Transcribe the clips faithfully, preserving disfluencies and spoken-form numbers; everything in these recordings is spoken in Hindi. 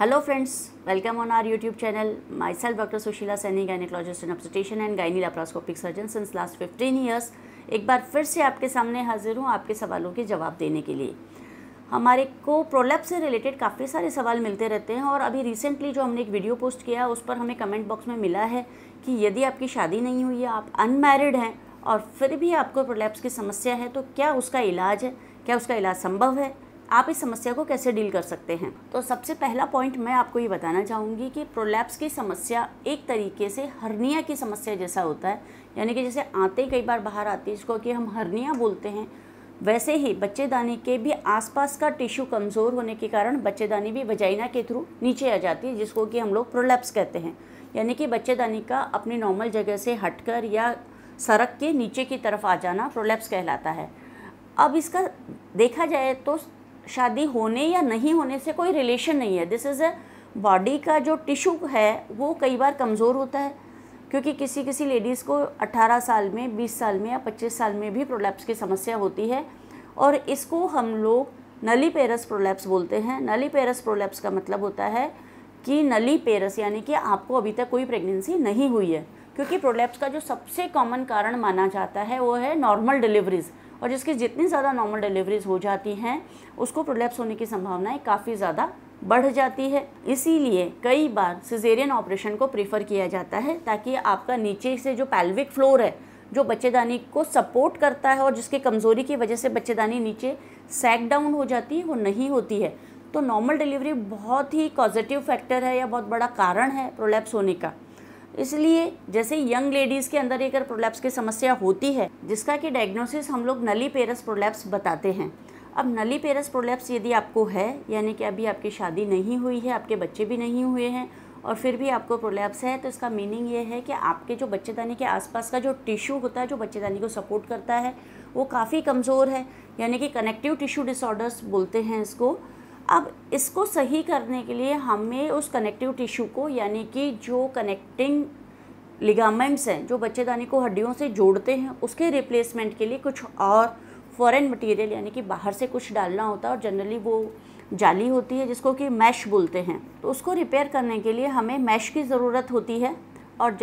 Hello friends, welcome on our YouTube channel. Myself doctor Sushila Saini, gynaecologist and obstetrician and gynae laparoscopic surgeon since last fifteen years. एक बार फिर से आपके सामने हाजिर हूँ आपके सवालों के जवाब देने के लिए। हमारे को प्रोलैप्स से रिलेटेड काफ़ी सारे सवाल मिलते रहते हैं और अभी रिसेंटली जो हमने एक वीडियो पोस्ट किया उस पर हमें कमेंट बॉक्स में मिला है कि यदि आपकी शादी नहीं हुई है, आप अनमैरिड हैं और फिर भी आपको प्रोलैप्स की समस्या है तो क्या उसका इलाज है, क्या उसका इलाज संभव है, आप इस समस्या को कैसे डील कर सकते हैं। तो सबसे पहला पॉइंट मैं आपको ये बताना चाहूँगी कि प्रोलैप्स की समस्या एक तरीके से हर्निया की समस्या जैसा होता है, यानी कि जैसे आते ही कई बार बाहर आती है जिसको कि हम हर्निया बोलते हैं, वैसे ही बच्चेदानी के भी आसपास का टिश्यू कमज़ोर होने के कारण बच्चेदानी भी वजाइना के थ्रू नीचे आ जाती है, जिसको कि हम लोग प्रोलैप्स कहते हैं। यानी कि बच्चेदानी का अपनी नॉर्मल जगह से हटकर या सरक के नीचे की तरफ आ जाना प्रोलैप्स कहलाता है। अब इसका देखा जाए तो शादी होने या नहीं होने से कोई रिलेशन नहीं है। दिस इज़ अ बॉडी का जो टिश्यू है वो कई बार कमज़ोर होता है, क्योंकि किसी किसी लेडीज़ को अठारह साल में, बीस साल में या पच्चीस साल में भी प्रोलैप्स की समस्या होती है और इसको हम लोग नलीपेरस प्रोलैप्स बोलते हैं। नलीपेरस प्रोलैप्स का मतलब होता है कि नलीपेरस यानी कि आपको अभी तक कोई प्रेगनेंसी नहीं हुई है, क्योंकि प्रोलैप्स का जो सबसे कॉमन कारण माना जाता है वो है नॉर्मल डिलीवरीज़, और जिसकी जितनी ज़्यादा नॉर्मल डिलीवरीज हो जाती हैं उसको प्रोलैप्स होने की संभावनाएं काफ़ी ज़्यादा बढ़ जाती है। इसीलिए कई बार सिजेरियन ऑपरेशन को प्रीफर किया जाता है, ताकि आपका नीचे से जो पैल्विक फ्लोर है जो बच्चेदानी को सपोर्ट करता है और जिसकी कमज़ोरी की वजह से बच्चेदानी नीचे सैग डाउन हो जाती है, वो नहीं होती है। तो नॉर्मल डिलीवरी बहुत ही पॉजिटिव फैक्टर है या बहुत बड़ा कारण है प्रोलैप्स होने का। इसलिए जैसे यंग लेडीज़ के अंदर अगर प्रोलैप्स की समस्या होती है, जिसका कि डायग्नोसिस हम लोग नलीपेरस प्रोलैप्स बताते हैं। अब नलीपेरस प्रोलैप्स यदि आपको है, यानी कि अभी आपकी शादी नहीं हुई है, आपके बच्चे भी नहीं हुए हैं और फिर भी आपको प्रोलैप्स है, तो इसका मीनिंग ये है कि आपके जो बच्चेदानी के आसपास का जो टिश्यू होता है जो बच्चेदानी को सपोर्ट करता है वो काफ़ी कमज़ोर है, यानी कि कनेक्टिव टिश्यू डिसऑर्डर्स बोलते हैं इसको। अब इसको सही करने के लिए हमें उस कनेक्टिव टिश्यू को, यानी कि जो कनेक्टिंग लिगामेंट्स हैं जो बच्चेदानी को हड्डियों से जोड़ते हैं, उसके रिप्लेसमेंट के लिए कुछ और फॉरेन मटेरियल यानी कि बाहर से कुछ डालना होता है और जनरली वो जाली होती है जिसको कि मैश बोलते हैं। तो उसको रिपेयर करने के लिए हमें मैश की ज़रूरत होती है और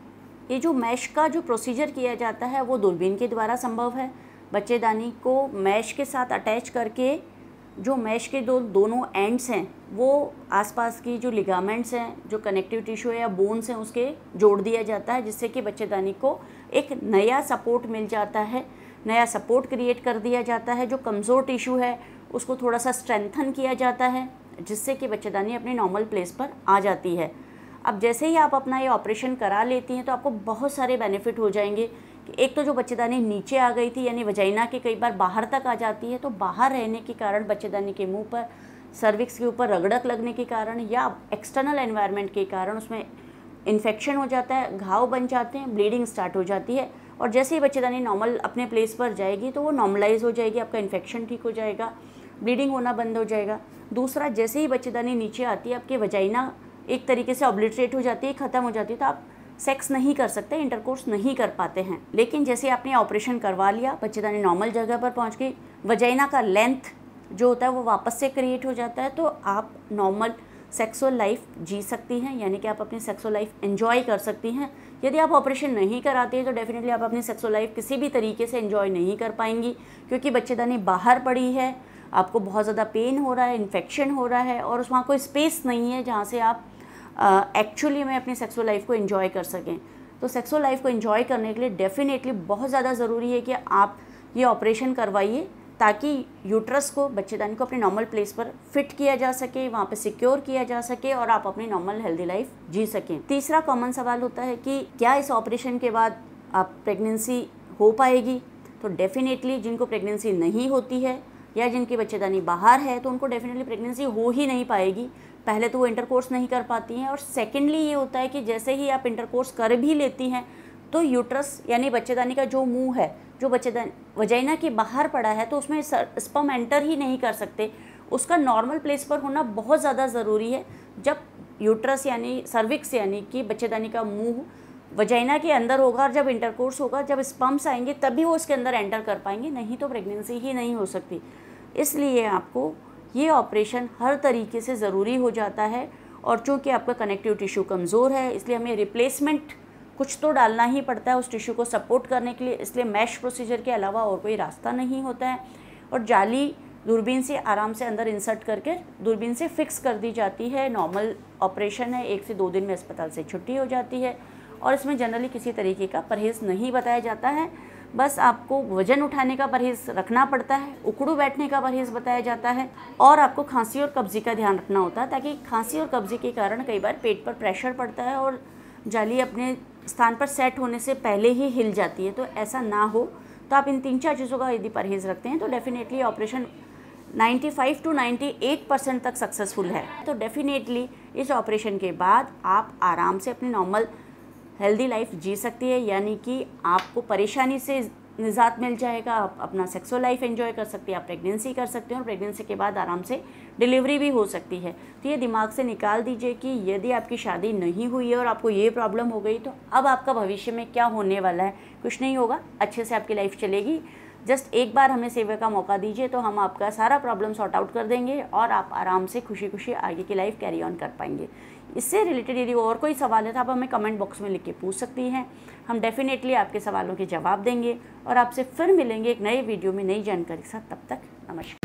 ये जो मैश का जो प्रोसीजर किया जाता है वो दूरबीन के द्वारा संभव है। बच्चेदानी को मैश के साथ अटैच करके जो मैश के दो दोनों एंड्स हैं वो आसपास की जो लिगामेंट्स हैं, जो कनेक्टिव टिश्यू है या बोन्स हैं, उसके जोड़ दिया जाता है, जिससे कि बच्चेदानी को एक नया सपोर्ट मिल जाता है, नया सपोर्ट क्रिएट कर दिया जाता है। जो कमज़ोर टिश्यू है उसको थोड़ा सा स्ट्रेंथन किया जाता है, जिससे कि बच्चेदानी अपनी नॉर्मल प्लेस पर आ जाती है। अब जैसे ही आप अपना ये ऑपरेशन करा लेती हैं तो आपको बहुत सारे बेनिफिट हो जाएंगे। एक तो जो बच्चेदानी नीचे आ गई थी, यानी वजाइना के कई बार बाहर तक आ जाती है, तो बाहर रहने के कारण बच्चेदानी के मुंह पर, सर्विक्स के ऊपर रगड़क लगने के कारण या एक्सटर्नल एनवायरनमेंट के कारण उसमें इन्फेक्शन हो जाता है, घाव बन जाते हैं, ब्लीडिंग स्टार्ट हो जाती है। और जैसे ही बच्चेदानी नॉर्मल अपने प्लेस पर जाएगी तो वो नॉर्मलाइज हो जाएगी, आपका इन्फेक्शन ठीक हो जाएगा, ब्लीडिंग होना बंद हो जाएगा। दूसरा, जैसे ही बच्चेदानी नीचे आती है आपकी वजाइना एक तरीके से ऑब्लिटरेट हो जाती है, ख़त्म हो जाती है, तो आप सेक्स नहीं कर सकते, इंटरकोर्स नहीं कर पाते हैं। लेकिन जैसे आपने ऑपरेशन करवा लिया, बच्चेदानी नॉर्मल जगह पर पहुंच गई, वजाइना का लेंथ जो होता है वो वापस से क्रिएट हो जाता है, तो आप नॉर्मल सेक्सुअल लाइफ जी सकती हैं, यानी कि आप अपनी सेक्सुअल लाइफ एंजॉय कर सकती हैं। यदि आप ऑपरेशन नहीं कराती हैं तो डेफिनेटली आप अपनी सेक्सुअल लाइफ किसी भी तरीके से एंजॉय नहीं कर पाएंगी, क्योंकि बच्चेदानी बाहर पड़ी है, आपको बहुत ज़्यादा पेन हो रहा है, इन्फेक्शन हो रहा है और वहाँ कोई स्पेस नहीं है जहाँ से आप एक्चुअली uh, में अपनी सेक्सुअल लाइफ को एंजॉय कर सकें। तो सेक्सुअल लाइफ को एंजॉय करने के लिए डेफिनेटली बहुत ज़्यादा ज़रूरी है कि आप ये ऑपरेशन करवाइए, ताकि यूट्रस को, बच्चेदानी को अपनी नॉर्मल प्लेस पर फिट किया जा सके, वहाँ पे सिक्योर किया जा सके और आप अपनी नॉर्मल हेल्दी लाइफ जी सकें। तीसरा कॉमन सवाल होता है कि क्या इस ऑपरेशन के बाद आप प्रेगनेंसी हो पाएगी। तो डेफिनेटली जिनको प्रेगनेंसी नहीं होती है या जिनकी बच्चेदानी बाहर है तो उनको डेफिनेटली प्रेगनेंसी हो ही नहीं पाएगी। पहले तो वो इंटरकोर्स नहीं कर पाती हैं और सेकेंडली ये होता है कि जैसे ही आप इंटरकोर्स कर भी लेती हैं तो यूट्रस यानी बच्चेदानी का जो मुंह है, जो बच्चेदानी वजाइना के बाहर पड़ा है, तो उसमें स्पर्म एंटर ही नहीं कर सकते। उसका नॉर्मल प्लेस पर होना बहुत ज़्यादा ज़रूरी है। जब यूट्रस यानी सर्विक्स यानी कि बच्चेदानी का मुंह वजाइना के अंदर होगा और जब इंटरकोर्स होगा, जब स्पर्म्स आएंगे तभी वो उसके अंदर एंटर कर पाएंगे, नहीं तो प्रेगनेंसी ही नहीं हो सकती। इसलिए आपको ये ऑपरेशन हर तरीके से ज़रूरी हो जाता है और चूँकि आपका कनेक्टिव टिश्यू कमज़ोर है इसलिए हमें रिप्लेसमेंट कुछ तो डालना ही पड़ता है उस टिश्यू को सपोर्ट करने के लिए, इसलिए मैश प्रोसीजर के अलावा और कोई रास्ता नहीं होता है। और जाली दूरबीन से आराम से अंदर इंसर्ट करके दूरबीन से फिक्स कर दी जाती है। नॉर्मल ऑपरेशन है, एक से दो दिन में अस्पताल से छुट्टी हो जाती है और इसमें जनरली किसी तरीके का परहेज़ नहीं बताया जाता है। बस आपको वज़न उठाने का परहेज़ रखना पड़ता है, उकड़ू बैठने का परहेज़ बताया जाता है और आपको खांसी और कब्ज़ी का ध्यान रखना होता है, ताकि खांसी और कब्ज़ी के कारण कई बार पेट पर प्रेशर पड़ता है और जाली अपने स्थान पर सेट होने से पहले ही हिल जाती है। तो ऐसा ना हो, तो आप इन तीन चार चीज़ों का यदि परहेज़ रखते हैं तो डेफिनेटली ऑपरेशन पचानवे टू अट्ठानवे परसेंट तक सक्सेसफुल है। तो डेफिनेटली इस ऑपरेशन के बाद आप आराम से अपनी नॉर्मल हेल्दी लाइफ जी सकती है, यानी कि आपको परेशानी से निजात मिल जाएगा, आप अपना सेक्सुअल लाइफ एंजॉय कर सकती है, आप प्रेगनेंसी कर सकते हैं और प्रेगनेंसी के बाद आराम से डिलीवरी भी हो सकती है। तो ये दिमाग से निकाल दीजिए कि यदि आपकी शादी नहीं हुई है और आपको ये प्रॉब्लम हो गई तो अब आपका भविष्य में क्या होने वाला है। कुछ नहीं होगा, अच्छे से आपकी लाइफ चलेगी। जस्ट एक बार हमें सेवा का मौका दीजिए तो हम आपका सारा प्रॉब्लम सॉर्ट आउट कर देंगे और आप आराम से खुशी खुशी आगे की लाइफ कैरी ऑन कर पाएंगे। इससे रिलेटेड यदि और कोई सवाल है तो आप हमें कमेंट बॉक्स में लिख के पूछ सकती हैं, हम डेफिनेटली आपके सवालों के जवाब देंगे और आपसे फिर मिलेंगे एक नए वीडियो में नई जानकारी के साथ। तब तक नमस्कार।